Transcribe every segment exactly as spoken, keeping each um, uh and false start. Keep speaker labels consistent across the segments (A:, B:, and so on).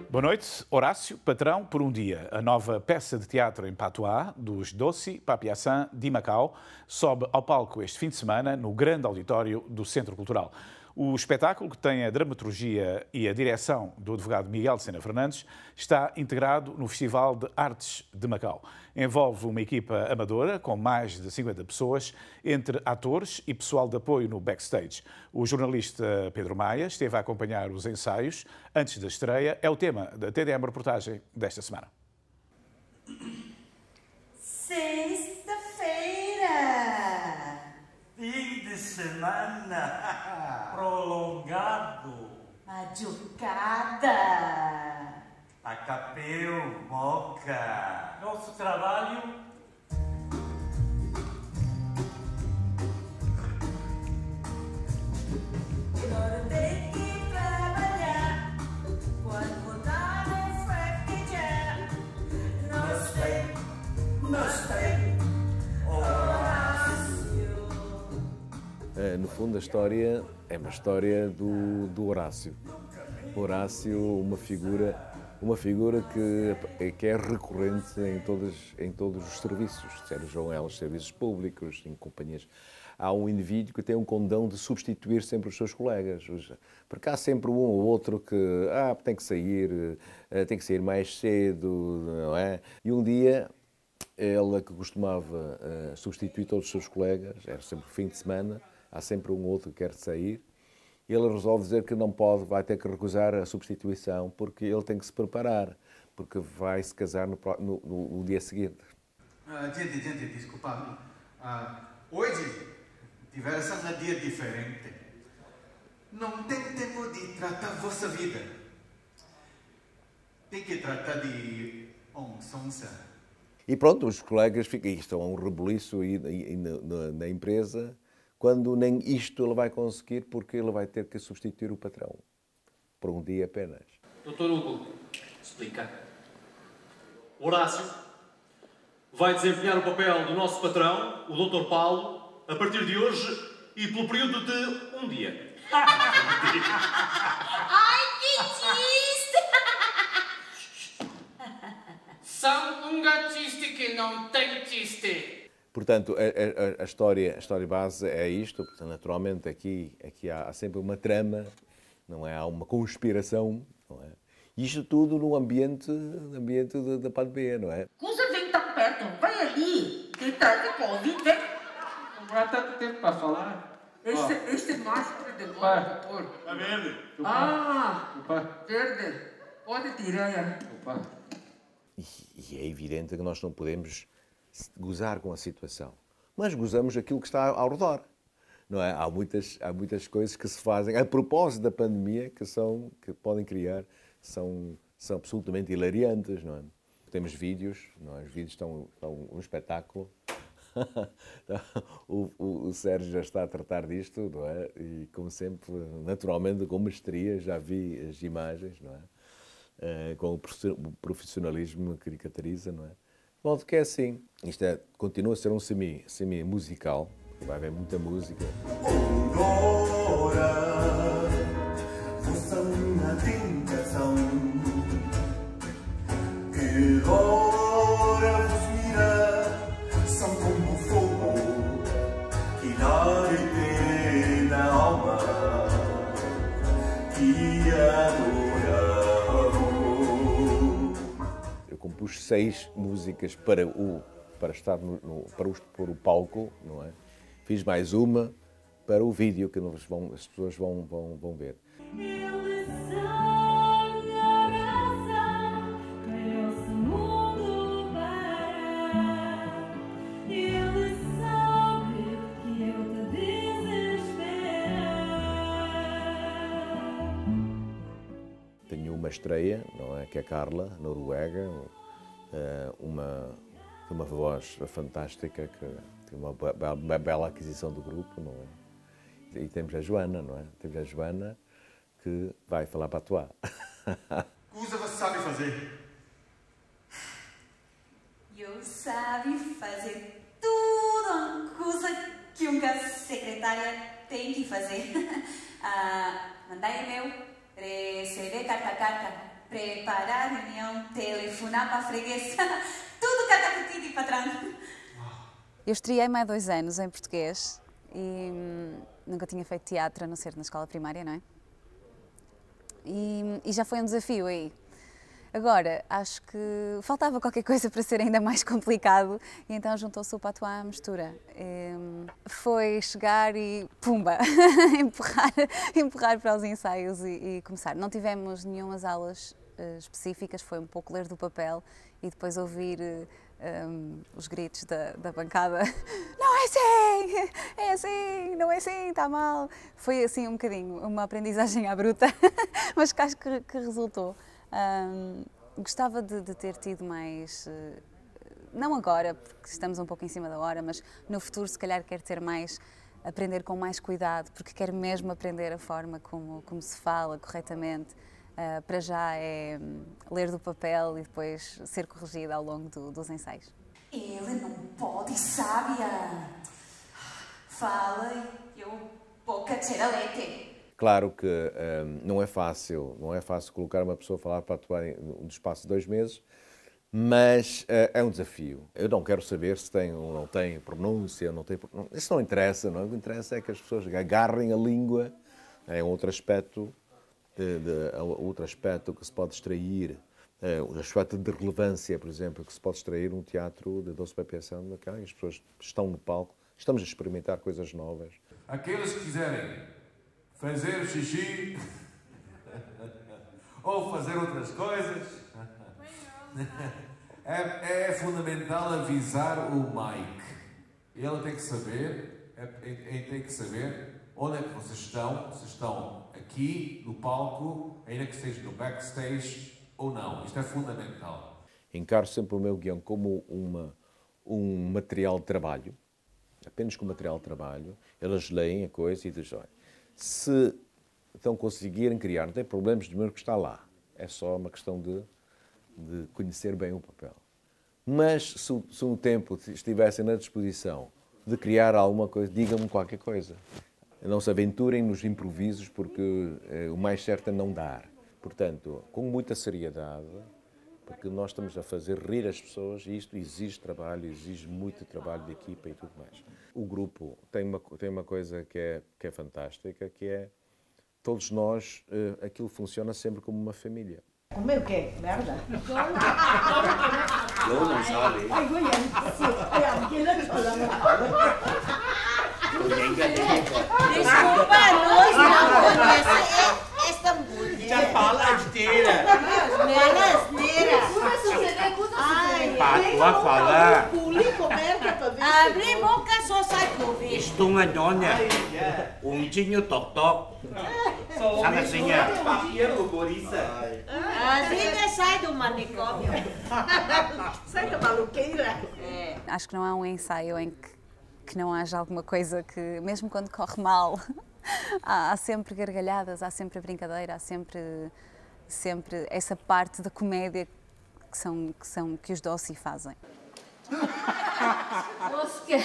A: Boa noite. Horácio, Patrão por um Dia. A nova peça de teatro em patois dos Doce Papiaçã de Macau sobe ao palco este fim de semana no grande auditório do Centro Cultural. O espetáculo, que tem a dramaturgia e a direção do advogado Miguel de Sena Fernandes, está integrado no Festival de Artes de Macau. Envolve uma equipa amadora com mais de cinquenta pessoas, entre atores e pessoal de apoio no backstage. O jornalista Pedro Maia esteve a acompanhar os ensaios antes da estreia. É o tema da T D M Reportagem desta semana.
B: Sexta-feira!
C: Fim de semana prolongado.
B: Machucada!
C: Acapeu, moca. Nosso trabalho
B: Agora tem que trabalhar. Quando voltar é fraquejar. Nós tem, nós tem.
D: No fundo, a história é uma história do, do Horácio. Horácio, uma figura, uma figura que, que é recorrente em, todas, em todos os serviços, sejam elas serviços públicos, em companhias. Há um indivíduo que tem um condão de substituir sempre os seus colegas. Porque há sempre um ou outro que ah, tem que sair, tem que sair mais cedo, não é? E um dia, ela que costumava substituir todos os seus colegas, era sempre fim de semana, há sempre um outro que quer sair, e ele resolve dizer que não pode, vai ter que recusar a substituição, porque ele tem que se preparar, porque vai se casar no, no, no dia seguinte.
E: Uh, gente, gente, desculpa. Uh, hoje tivemos um dia diferente. Não tem tempo de tratar a vossa vida. Tem que tratar de onça.
D: E pronto, os colegas ficam, estão a um rebuliço aí, aí na, na empresa, quando nem isto ele vai conseguir, porque ele vai ter que substituir o patrão, por um dia apenas.
F: doutor Hugo, explica. Horácio vai desempenhar o papel do nosso patrão, o doutor Paulo, a partir de hoje e pelo período de um dia.
B: Ai, que chiste!
G: São um gatiste que não tem chiste.
D: Portanto, a, a, a, história, a história base é isto. Portanto, naturalmente, aqui, aqui há, há sempre uma trama, não é? Há uma conspiração, não é? E isto tudo no ambiente, no ambiente da pandemia, não é?
H: Coisa vem tão perto, vai ali, que traz o Covid, vem.
I: Não há tanto tempo para falar.
H: Este, este máscara de novo, doutor.
I: Está verde.
H: Ah,
I: Opa.
H: verde. Pode tirar.
D: Opa. E, e é evidente que nós não podemos gozar com a situação, mas gozamos aquilo que está ao redor, não é? Há muitas, há muitas coisas que se fazem a propósito da pandemia que, são, que podem criar, são, são absolutamente hilariantes, não é? Temos vídeos, não é? Os vídeos estão, estão um espetáculo. o, o, o Sérgio já está a tratar disto, não é? E como sempre, naturalmente, com mestria, já vi as imagens, não é? Uh, com o profissionalismo que caracteriza, não é? De modo que é assim, isto é, continua a ser um semi, semi-musical, vai haver muita música.
J: São como fogo que arde na alma, que adora.
D: Eu compus seis músicas para, o, para estar no, no, para o, para o palco, não é? Fiz mais uma para o vídeo que nós vão, as pessoas vão, vão, vão ver. Tenho uma estreia, não é? Que é a Carla, Noruega, uma, uma voz fantástica, que tem uma, uma bela aquisição do grupo, não é? E temos a Joana, não é? Temos a Joana que vai falar para atuar.
E: Coisa você sabe fazer?
B: Eu sabe fazer tudo, coisa que uma secretária tem que fazer. Ah, mandar e-mail, receber carta a carta, preparar a reunião, telefonar para a freguesa, tudo catapultido, patrão.
K: Eu estreiei-me há dois anos em português e hum, nunca tinha feito teatro, a não ser na escola primária, não é? E, e já foi um desafio aí. Agora, acho que faltava qualquer coisa para ser ainda mais complicado e então juntou-se o patois à mistura. E foi chegar e, pumba, empurrar, empurrar para os ensaios e, e começar. Não tivemos nenhumas aulas uh, específicas, foi um pouco ler do papel e depois ouvir uh, um, os gritos da, da bancada. Não é assim, é assim, não é assim, está mal. Foi assim um bocadinho, uma aprendizagem à bruta, mas que acho que, que resultou. Um, gostava de, de ter tido mais, uh, não agora, porque estamos um pouco em cima da hora, mas no futuro se calhar quero ter mais, aprender com mais cuidado, porque quero mesmo aprender a forma como, como se fala corretamente. Uh, para já é um, ler do papel e depois ser corrigida ao longo do, dos ensaios.
B: Ele não pode, sábia. Fala e eu boca leite.
D: Claro que um, não é fácil, não é fácil colocar uma pessoa a falar para atuar no espaço de dois meses, mas uh, é um desafio. Eu não quero saber se tem ou não tem pronúncia, ou não tem. Isso não interessa, não é? O que interessa é que as pessoas agarrem a língua. É um outro aspecto, de, de, outro aspecto que se pode extrair, uh, o aspecto de relevância, por exemplo, que se pode extrair um teatro de doce papiação, daquela as pessoas estão no palco, estamos a experimentar coisas novas.
L: Aqueles que quiserem fazer xixi ou fazer outras coisas, é, é fundamental avisar o Mike. Ele tem que saber, é, é, tem que saber onde é que vocês estão, se estão aqui no palco, ainda que esteja no backstage ou não. Isto é fundamental.
D: Encaro sempre o meu guião como uma, um material de trabalho, apenas como material de trabalho. Eles leem a coisa e dizem, olha, se então conseguirem criar, não tem problemas de número que está lá. É só uma questão de, de conhecer bem o papel. Mas se, se um tempo estivessem na disposição de criar alguma coisa, digam-me qualquer coisa. Não se aventurem nos improvisos, porque eh, o mais certo é não dar. Portanto, com muita seriedade, porque nós estamos a fazer rir as pessoas e isto exige trabalho, exige muito trabalho de equipa e tudo mais. O grupo tem uma, tem uma coisa que é, que é fantástica, que é todos nós, uh, aquilo funciona sempre como uma família.
H: Comer o quê? Merda?
J: Eu não sabe.
H: Ai, eu não
M: Desculpa, nós não conhecemos esta mulher.
J: Já fala asneira.
M: Fala asneira.
J: Para falar.
M: Abre boca, só sai couve.
J: Estou uma nona. Um dinho toc-toc. Sabe assim, papel do Gorissa.
M: Assim sai do manicômio.
H: Sai da maluqueira.
K: É. Acho que não há um ensaio em que, que não haja alguma coisa que, mesmo quando corre mal, há, há sempre gargalhadas, há sempre brincadeira, há sempre, sempre essa parte da comédia que, são, que, são, que os Dossi fazem.
M: Oscar.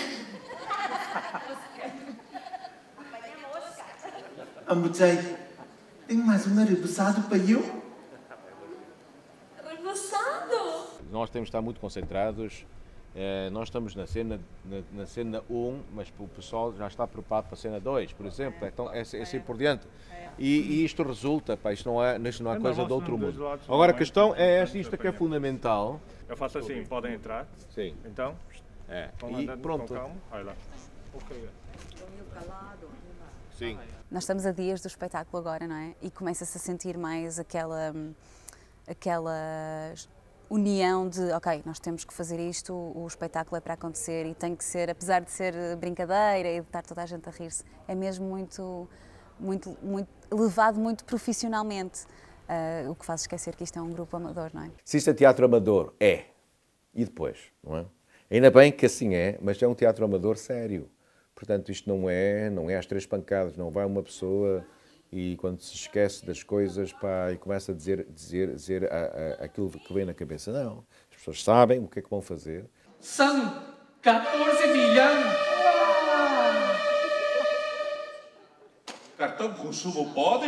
J: Ambucei, tem mais um rebuçado para eu?
M: Rebuçado?
D: Nós temos de estar muito concentrados. Eh, nós estamos na cena, na, na cena um, mas o pessoal já está preparado para a cena dois, por exemplo. Então, é, é assim por diante. E, e isto resulta, pá, isto não é, isto não é coisa de outro mundo. Agora, a questão é esta, isto que é fundamental.
N: Eu faço assim, podem entrar?
D: Sim.
N: Então,
D: é.
N: E pronto. Com calma. Olha lá. Okay.
D: Sim.
K: Nós estamos a dias do espetáculo agora, não é? E começa-se a sentir mais aquela, aquela união de, ok, nós temos que fazer isto, o espetáculo é para acontecer e tem que ser, apesar de ser brincadeira e de estar toda a gente a rir-se, é mesmo muito, muito, muito levado muito profissionalmente, uh, o que faz esquecer que isto é um grupo amador, não é?
D: Se isto é teatro amador, é. E depois, não é? Ainda bem que assim é, mas é um teatro amador sério. Portanto, isto não é, não é às três pancadas, não vai uma pessoa e quando se esquece das coisas, pá, e começa a dizer, dizer, dizer a, a, aquilo que vem na cabeça. Não, as pessoas sabem o que é que vão fazer.
I: São catorze milhões.
J: Cartão consumo pode?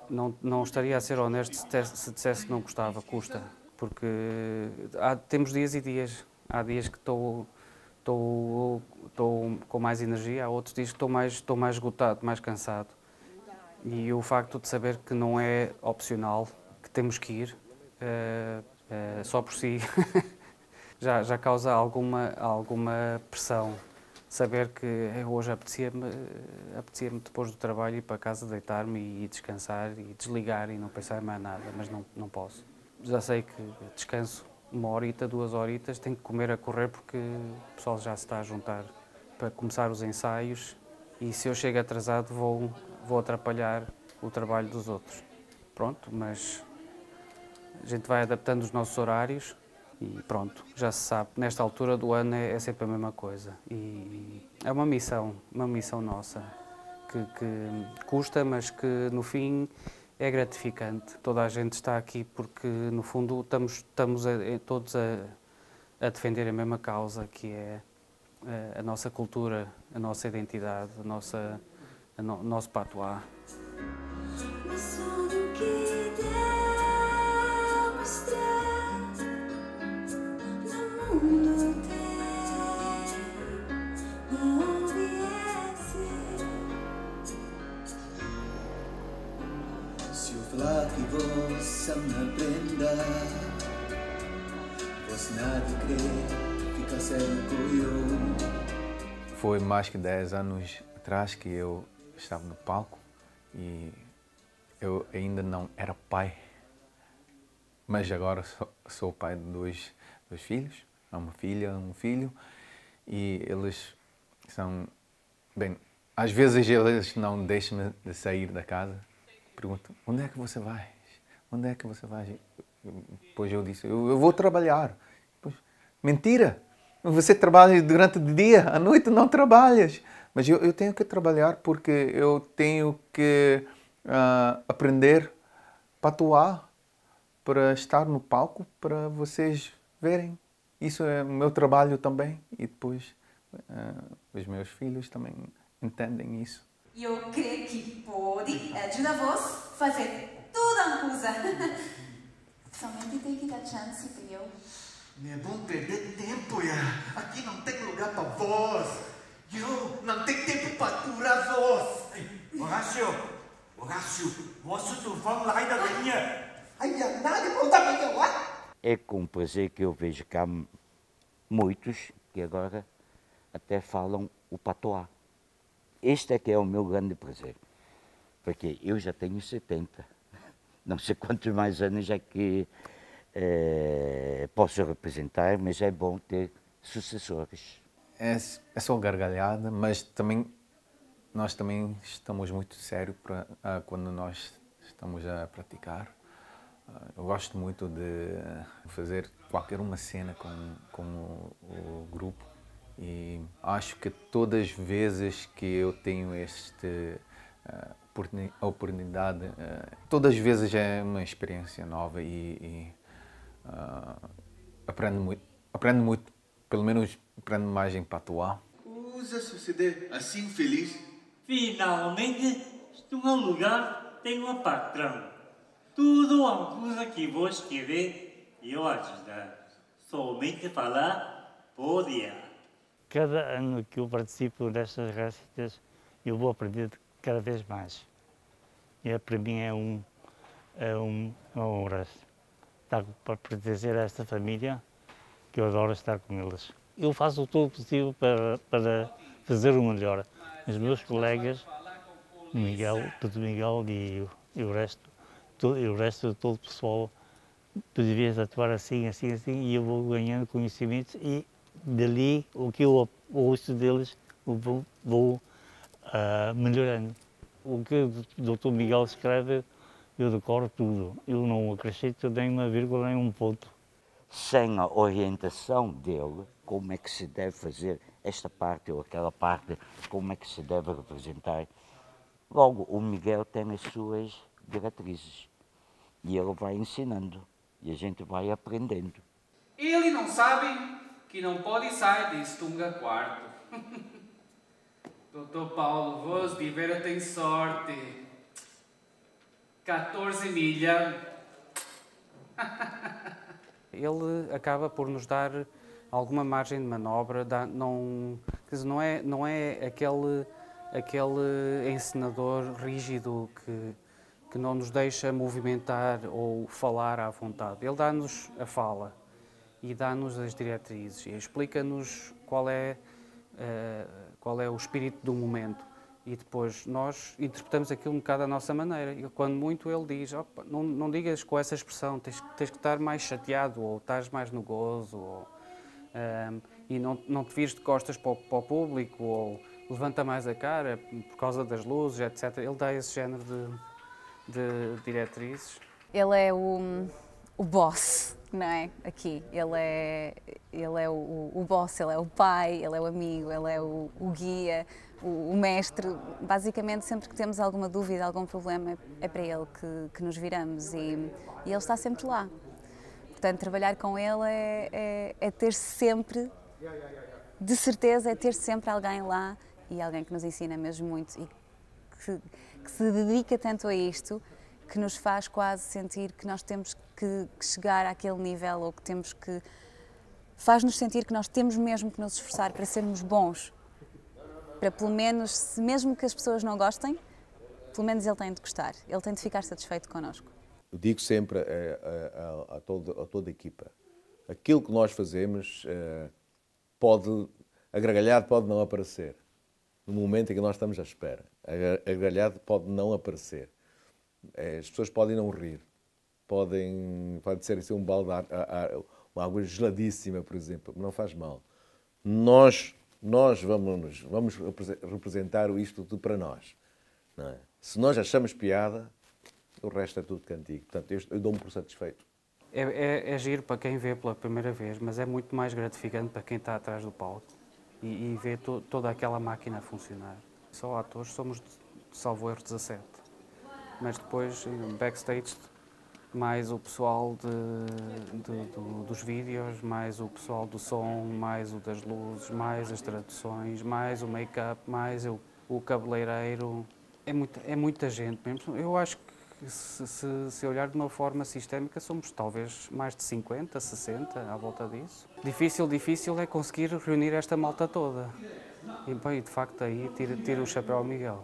O: Não, não estaria a ser honesto se, te, se dissesse que não gostava, custa, porque há, temos dias e dias. Há dias que estou, estou, estou com mais energia, há outros dias que estou mais, estou mais esgotado, mais cansado. E o facto de saber que não é opcional, que temos que ir, uh, uh, só por si, já, já causa alguma, alguma pressão. Saber que hoje apetecia-me, apetecia-me depois do trabalho ir para casa deitar-me e descansar e desligar e não pensar em mais nada, mas não, não posso. Já sei que descanso uma horita, duas horitas, tenho que comer a correr porque o pessoal já se está a juntar para começar os ensaios e se eu chego atrasado vou, vou atrapalhar o trabalho dos outros. Pronto, mas a gente vai adaptando os nossos horários. E pronto, já se sabe, nesta altura do ano é, é sempre a mesma coisa. E é uma missão, uma missão nossa, que, que custa, mas que no fim é gratificante. Toda a gente está aqui porque, no fundo, estamos, estamos a, todos a, a defender a mesma causa, que é a, a nossa cultura, a nossa identidade, a nossa, a no, o nosso patuá.
P: Se eu falar que você não aprenda, você nada crê, fica sério com eu.
Q: Foi mais que dez anos atrás que eu estava no palco e eu ainda não era pai, mas agora sou, sou pai de dois, dois filhos, uma filha, um filho, e eles são, bem, às vezes eles não deixam-me de sair da casa, perguntam, onde é que você vai? Onde é que você vai? Depois eu disse, eu, eu vou trabalhar. Depois, mentira! Você trabalha durante o dia, à noite não trabalhas. Mas eu, eu tenho que trabalhar porque eu tenho que uh, aprender patuá para estar no palco, para vocês verem. Isso é o meu trabalho também. E depois uh, os meus filhos também entendem isso.
B: Eu creio que pode ajudar-vos a fazer tudo a coisa. Somente tem que dar chance para eu.
E: Não é bom perder tempo, já. Aqui não tem lugar para vós. Eu não tenho tempo para aturar vós.
C: Horácio, Horácio, você tufão lá da linha.
E: Ai, nada para dar para lá.
J: É com prazer que eu vejo cá muitos que agora até falam o patuá. Este é que é o meu grande prazer, porque eu já tenho setenta, não sei quantos mais anos é que é, posso representar, mas é bom ter sucessores.
Q: É, é só gargalhada, mas também nós também estamos muito sérios para uh, quando nós estamos a praticar. Uh, eu gosto muito de fazer qualquer uma cena com, com o, o grupo. E acho que todas as vezes que eu tenho esta uh, oportunidade, uh, todas as vezes é uma experiência nova e, e uh, aprendo muito, aprendo muito, pelo menos aprendo mais em patuá.
E: Usa suceder assim feliz.
C: Finalmente estou num lugar, tenho um patrão. Tudo a coisa que vos querer, eu ajudar. Somente falar, podia.
R: Cada ano que eu participo destas récitas, eu vou aprender cada vez mais. E para mim é, um, é um, uma honra estar para pertencer a esta família, que eu adoro estar com eles. Eu faço todo o possível para, para fazer o melhor. Os meus colegas, o Miguel, Pedro Miguel e, e o resto, todo, e o resto, todo o pessoal, tu devias atuar assim, assim, assim, e eu vou ganhando conhecimentos e dali, o que eu ouço deles, vou, vou uh, melhorando. O que o doutor Miguel escreve, eu decoro tudo. Eu não acrescento nem uma vírgula, nem um ponto.
J: Sem a orientação dele, como é que se deve fazer esta parte ou aquela parte, como é que se deve representar. Logo, o Miguel tem as suas diretrizes e ele vai ensinando e a gente vai aprendendo.
I: Ele não sabe que não pode sair de Stunga quarto. doutor Paulo, vos de vera tem sorte. catorze milhas.
O: Ele acaba por nos dar alguma margem de manobra, dá, não, quer dizer, não é, não é aquele, aquele encenador rígido que, que não nos deixa movimentar ou falar à vontade. Ele dá-nos a fala e dá-nos as diretrizes e explica-nos qual é, uh, qual é o espírito do momento. E depois nós interpretamos aquilo um bocado à nossa maneira. E quando muito ele diz, opa, não, não digas com essa expressão, tens, tens que estar mais chateado, ou estás mais no gozo, ou, um, e não, não te vires de costas para o, para o público, ou levanta mais a cara por causa das luzes, etcétera. Ele dá esse género de, de diretrizes.
K: Ele é o, o boss, não é? Aqui. Ele é, ele é o, o boss, ele é o pai, ele é o amigo, ele é o, o guia, o, o mestre. Basicamente, sempre que temos alguma dúvida, algum problema, é para ele que, que nos viramos e, e ele está sempre lá. Portanto, trabalhar com ele é, é, é ter sempre, de certeza, é ter sempre alguém lá e alguém que nos ensina mesmo muito e que, que se dedica tanto a isto, que nos faz quase sentir que nós temos que, que chegar àquele nível ou que temos que... faz-nos sentir que nós temos mesmo que nos esforçar para sermos bons. Para pelo menos, se mesmo que as pessoas não gostem, pelo menos ele tem de gostar, ele tem de ficar satisfeito connosco.
D: Eu digo sempre a, a, a, a, toda, a toda a equipa, aquilo que nós fazemos pode, a gargalhada pode não aparecer no momento em que nós estamos à espera. A gargalhada pode não aparecer. As pessoas podem não rir, podem, pode ser assim, um balde de ar, uma água geladíssima, por exemplo, não faz mal. Nós, nós vamos, vamos representar isto tudo para nós. Não é? Se nós achamos piada, o resto é tudo cantigo. Portanto, eu, eu dou-me por satisfeito.
O: É, é, é giro para quem vê pela primeira vez, mas é muito mais gratificante para quem está atrás do palco e, e vê to, toda aquela máquina a funcionar. Só atores somos, salvo erro, dezassete. Mas depois, backstage, mais o pessoal de, de, do, dos vídeos, mais o pessoal do som, mais o das luzes, mais as traduções, mais o make-up, mais o, o cabeleireiro. É muita, é muita gente mesmo. Eu acho que se, se, se olhar de uma forma sistémica, somos talvez mais de cinquenta, sessenta, à volta disso. Difícil, difícil é conseguir reunir esta malta toda. E, bem, de facto, aí tira, tira o chapéu ao Miguel.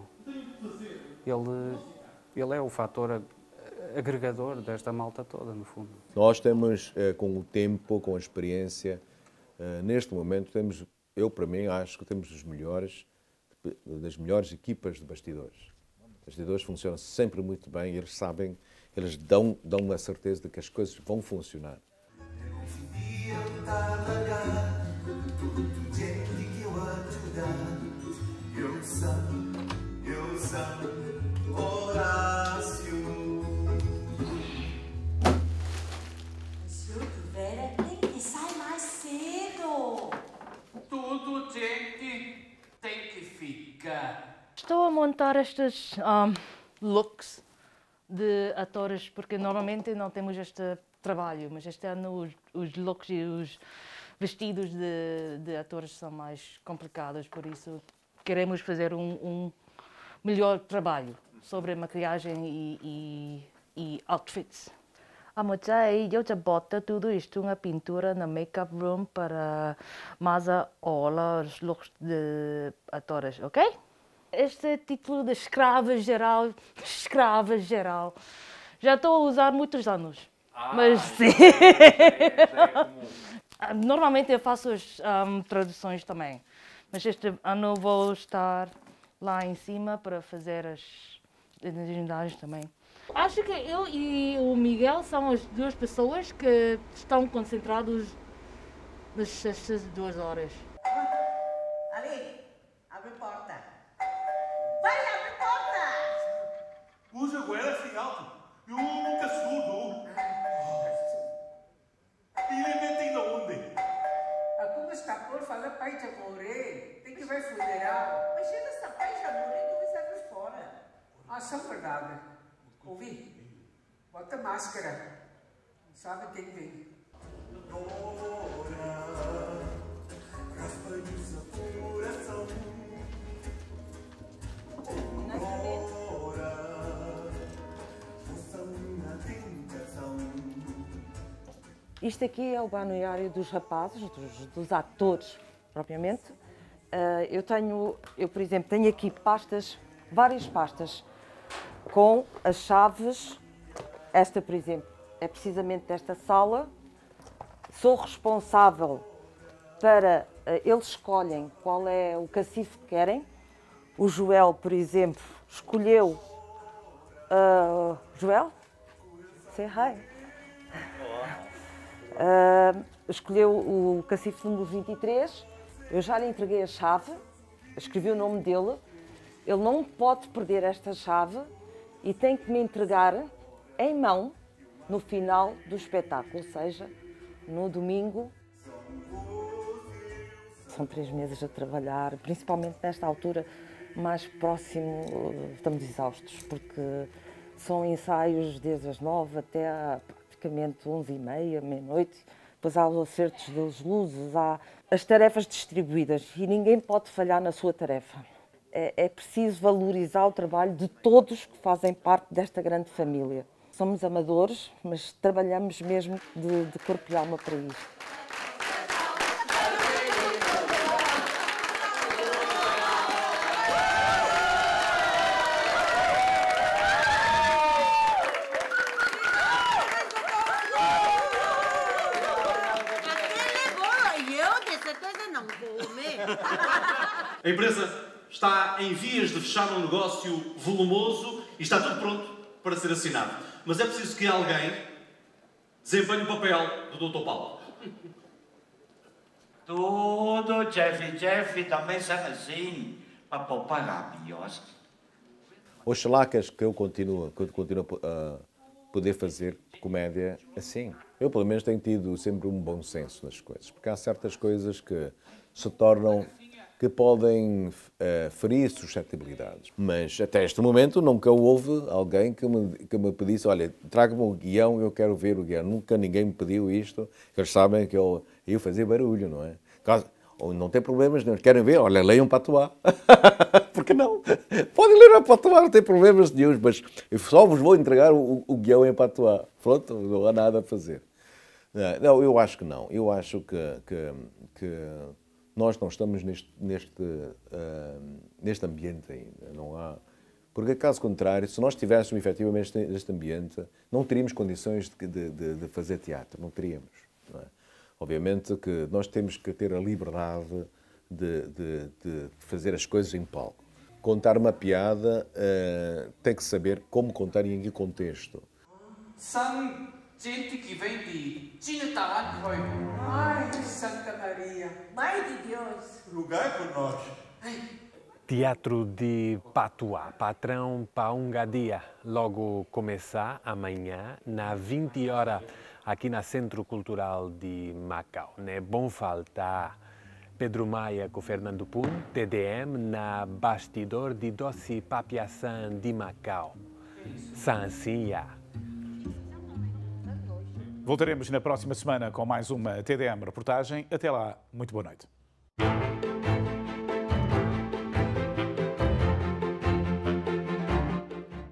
O: Ele... Ele é o fator agregador desta malta toda, no fundo.
D: Nós temos, com o tempo, com a experiência, neste momento, temos, eu para mim acho que temos os melhores, das melhores equipas de bastidores. Os bastidores funcionam sempre muito bem, eles sabem, eles dão, dão a certeza de que as coisas vão funcionar.
I: Tudo, gente, tem que ficar.
S: Estou a montar estes um, looks de atores, porque normalmente não temos este trabalho, mas este ano os, os looks e os vestidos de, de atores são mais complicados, por isso queremos fazer um, um melhor trabalho sobre a maquilhagem e, e, e outfits. Amochai, eu já boto tudo isto na pintura na make-up room para mais a olhar os looks de atores, ok? Este título de escrava geral, escrava geral, já estou a usar há muitos anos, ah, mas sim. É normalmente eu faço as um, traduções também, mas este ano vou estar lá em cima para fazer as legendárias também. Acho que eu e o Miguel são as duas pessoas que estão concentrados nestas duas horas.
H: Ali, abre a porta. Vai, abre a porta!
T: Usa goela assim alto. Eu nunca surdo. E ele mete de onde?
H: A como está por falar pai de morrer? Tem que ver funeral. Mas ele está pai de morrer, tu vai sair fora. Ah, são verdade. Ouvi? Bota máscara. Sabe quem vem.
U: Isto aqui é o balneário dos rapazes, dos, dos atores, propriamente. Uh, eu tenho, eu, por exemplo, tenho aqui pastas, várias pastas, com as chaves. Esta, por exemplo, é precisamente desta sala. Sou responsável para... Uh, eles escolhem qual é o cacife que querem. O Joel, por exemplo, escolheu... Uh, Joel? Say hi. Uh, escolheu o cacife número vinte e três. Eu já lhe entreguei a chave, escrevi o nome dele. Ele não pode perder esta chave e tem que me entregar em mão no final do espetáculo, ou seja, no domingo. São três meses a trabalhar, principalmente nesta altura mais próximo, estamos exaustos, porque são ensaios desde as nove até a, praticamente onze e meia, meia-noite. Depois há os acertos das luzes, há as tarefas distribuídas e ninguém pode falhar na sua tarefa. É, é preciso valorizar o trabalho de todos que fazem parte desta grande família. Somos amadores, mas trabalhamos mesmo de, de corpo e alma para isto.
F: A empresa está em vias de fechar um negócio volumoso e está tudo pronto para ser assinado. Mas é preciso que alguém desempenhe o papel do doutor Paulo.
J: Tudo, Jeff, Jeff, também são assim, para poupar rabios.
D: Oxalá que eu continuo, que eu continuo a poder fazer comédia assim. Eu, pelo menos, tenho tido sempre um bom senso nas coisas, porque há certas coisas que se tornam, que podem uh, ferir suscetibilidades. Mas até este momento nunca houve alguém que me, que me pedisse, olha, traga-me o guião, eu quero ver o guião. Nunca ninguém me pediu isto, eles sabem que eu, eu fazia barulho, não é? Caso, ou não tem problemas, não querem ver, olha, leiam Patois. Por que não? Podem ler a Patois, não tem problemas nenhum, mas eu só vos vou entregar o, o guião em Patois. Pronto, não há nada a fazer. Não, eu acho que não. Eu acho que, que, que nós não estamos neste, neste, uh, neste ambiente ainda. Não há... Porque, caso contrário, se nós estivéssemos efetivamente neste ambiente, não teríamos condições de, de, de fazer teatro. Não teríamos. Não é? Obviamente que nós temos que ter a liberdade de, de, de fazer as coisas em palco. Contar uma piada uh, tem que saber como contar e em que contexto.
I: São gente que vem de Chinatown.
H: Ai, Santa Maria. Mãe de Deus.
T: Lugar por nós.
V: Teatro de Patois, patrão para um dia. Logo começar amanhã, na vinte horas, aqui na Centro Cultural de Macau. Não é bom faltar Pedro Maia com Fernando Pun, T D M, na bastidor de Doce Papiaçã de Macau. Sancinha.
A: Voltaremos na próxima semana com mais uma T D M reportagem. Até lá, muito boa noite.